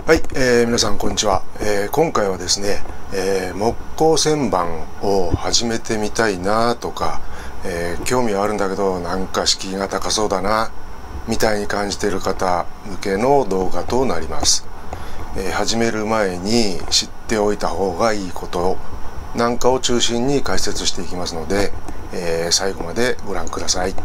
はい、皆さんこんにちは。今回はですね、木工旋盤を始めてみたいなとか、興味はあるんだけどなんか敷居が高そうだなみたいに感じている方向けの動画となります。始める前に知っておいた方がいいことなんかを中心に解説していきますので、最後までご覧ください。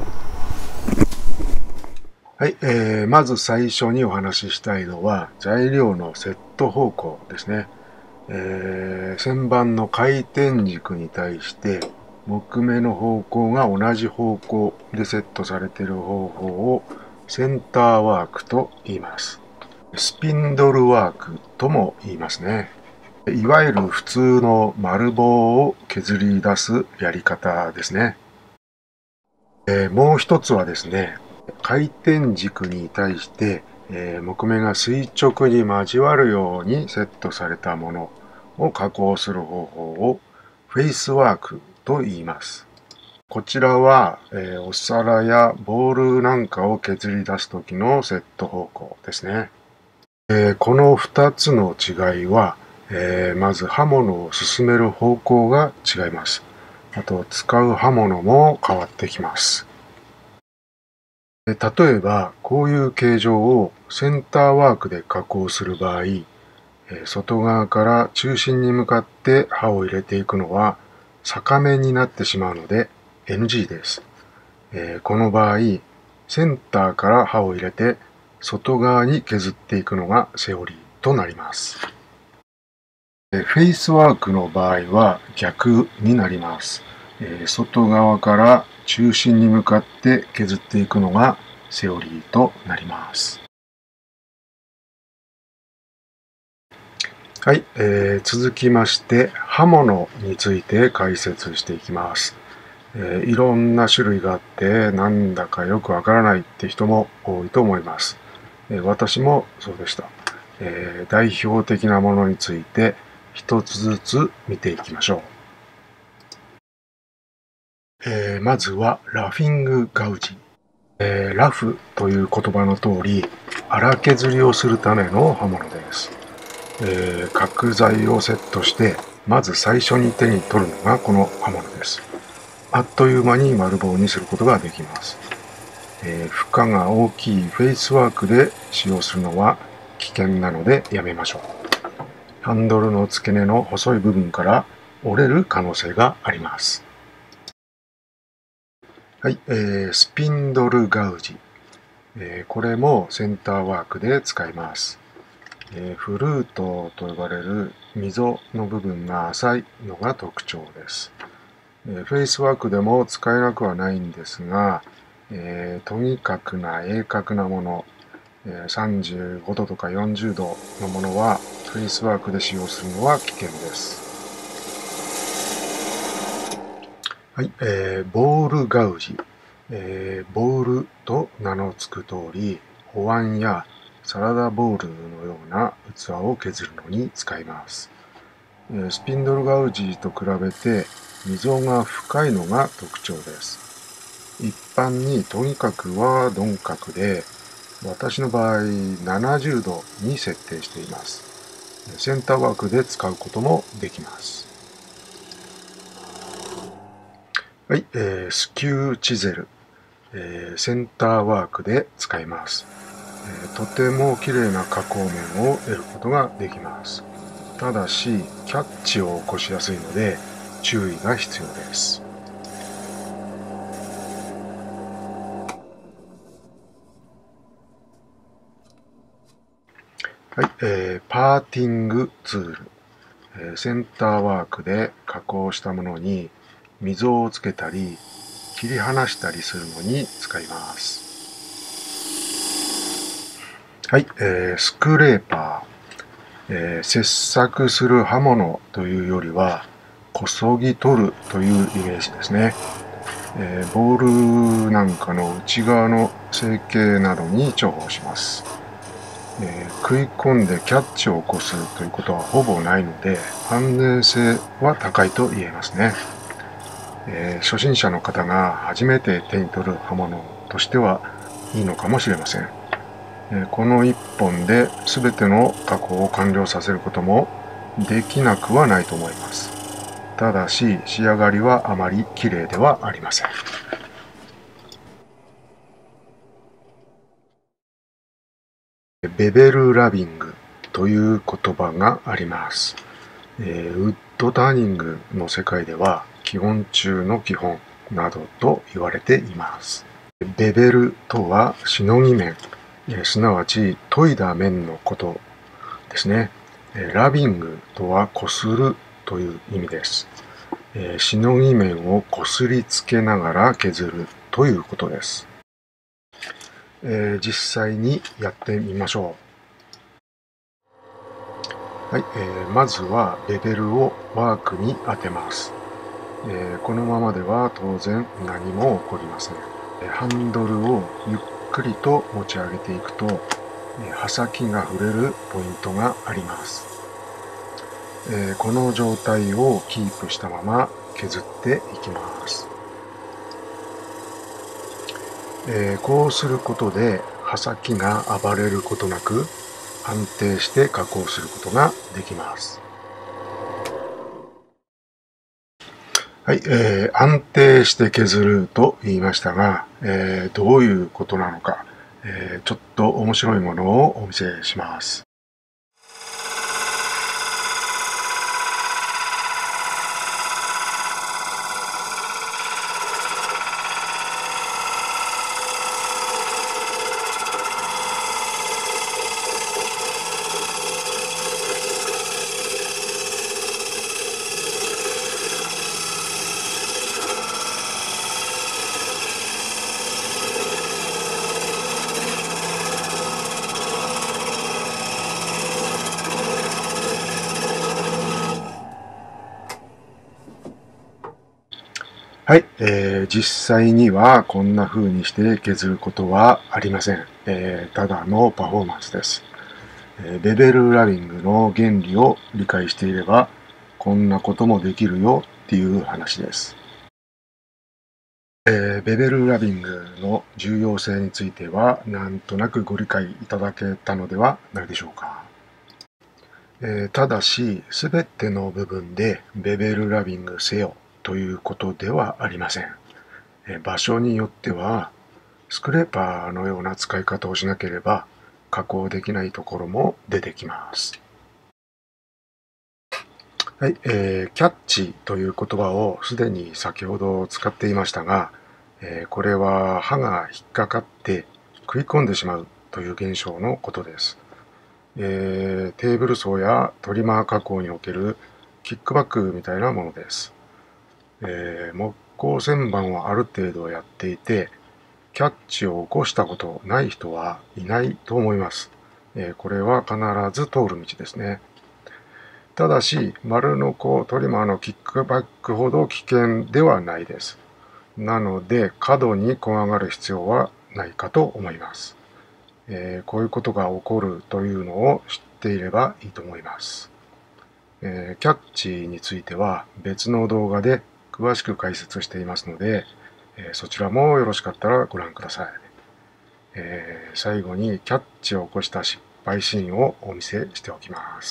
はい、まず最初にお話ししたいのは材料のセット方向ですね。旋盤の回転軸に対して木目の方向が同じ方向でセットされている方法をセンターワークと言います。スピンドルワークとも言いますね。いわゆる普通の丸棒を削り出すやり方ですね。もう一つはですね、回転軸に対して、木目が垂直に交わるようにセットされたものを加工する方法をフェイスワークと言います。こちらは、お皿やボールなんかを削り出す時のセット方向ですね。この2つの違いは、まず刃物を進める方向が違います。あと使う刃物も変わってきます。例えばこういう形状をセンターワークで加工する場合、外側から中心に向かって刃を入れていくのは逆目になってしまうので NG です。この場合センターから刃を入れて外側に削っていくのがセオリーとなります。フェイスワークの場合は逆になります。外側から中心に向かって削っていくのがセオリーとなります。はい、続きまして刃物について解説していきます。いろんな種類があってなんだかよくわからないって人も多いと思います。私もそうでした。代表的なものについて一つずつ見ていきましょう。まずはラフィングガウジ。ラフという言葉の通り荒削りをするための刃物です。角材をセットしてまず最初に手に取るのがこの刃物です。あっという間に丸棒にすることができます。負荷が大きいフェイスワークで使用するのは危険なのでやめましょう。ハンドルの付け根の細い部分から折れる可能性があります。はい、スピンドルガウジ。これもセンターワークで使います。フルートと呼ばれる溝の部分が浅いのが特徴です。フェイスワークでも使えなくはないんですが、とにかくな鋭角なもの、35度とか40度のものはフェイスワークで使用するのは危険です。はい、ボールガウジ。ボールと名の付く通り、お椀やサラダボウルのような器を削るのに使います。スピンドルガウジと比べて溝が深いのが特徴です。一般にとにかくは鈍角で、私の場合70度に設定しています。センターワークで使うこともできます。はい、スキューチゼル、センターワークで使います。とても綺麗な加工面を得ることができます。ただしキャッチを起こしやすいので注意が必要です。はい、パーティングツール、センターワークで加工したものに溝をつけたり切り離したりするのに使います。はい、スクレーパー、切削する刃物というよりはこそぎ取るというイメージですね。ボールなんかの内側の成形などに重宝します。食い込んでキャッチを起こすということはほぼないので安全性は高いと言えますね。初心者の方が初めて手に取る刃物としてはいいのかもしれません。 この1本で全ての加工を完了させることもできなくはないと思います。ただし仕上がりはあまり綺麗ではありません。ベベルラビングという言葉があります。ウッドターニングの世界では基本中の基本などと言われています。ベベルとはしのぎ面、すなわち研いだ面のことですね。ラビングとはこするという意味です。しのぎ面をこすりつけながら削るということです。実際にやってみましょう。はい、まずはベベルをワークに当てます。このままでは当然何も起こりません。ハンドルをゆっくりと持ち上げていくと、刃先が触れるポイントがあります。この状態をキープしたまま削っていきます。こうすることで刃先が暴れることなく安定して加工することができます。はい、安定して削ると言いましたが、どういうことなのか、ちょっと面白いものをお見せします。はい、実際にはこんな風にして削ることはありません。ただのパフォーマンスです。ベベルラビングの原理を理解していればこんなこともできるよっていう話です。ベベルラビングの重要性についてはなんとなくご理解いただけたのではないでしょうか。ただし全ての部分でベベルラビングせよということではありません。場所によってはスクレーパーのような使い方をしなければ加工できないところも出てきます。はい、キャッチという言葉をすでに先ほど使っていましたが、これは刃が引っかかって食い込んでしまうという現象のことです。テーブル層やトリマー加工におけるキックバックみたいなものです。木工旋盤をある程度やっていて、キャッチを起こしたことない人はいないと思います。これは必ず通る道ですね。ただし、丸ノコトリマーのキックバックほど危険ではないです。なので、過度に怖がる必要はないかと思います。こういうことが起こるというのを知っていればいいと思います。キャッチについては別の動画で詳しく解説していますので、そちらもよろしかったらご覧ください。最後にキャッチを起こした失敗シーンをお見せしておきます。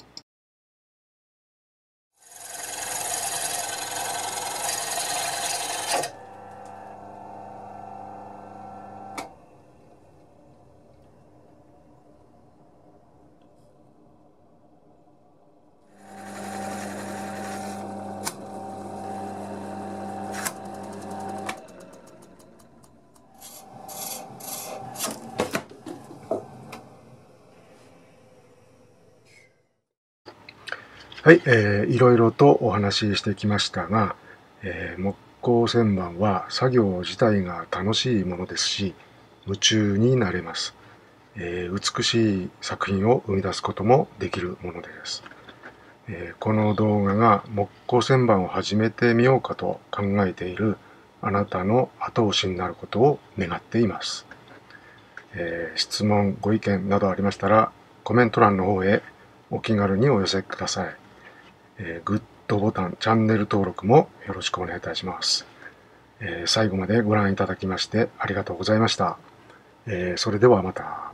はい、いろいろとお話ししてきましたが、木工旋盤は作業自体が楽しいものですし、夢中になれます。美しい作品を生み出すこともできるものです。この動画が木工旋盤を始めてみようかと考えているあなたの後押しになることを願っています。質問、ご意見などありましたらコメント欄の方へお気軽にお寄せください。グッドボタン、チャンネル登録もよろしくお願いいたします。最後までご覧いただきましてありがとうございました。それではまた。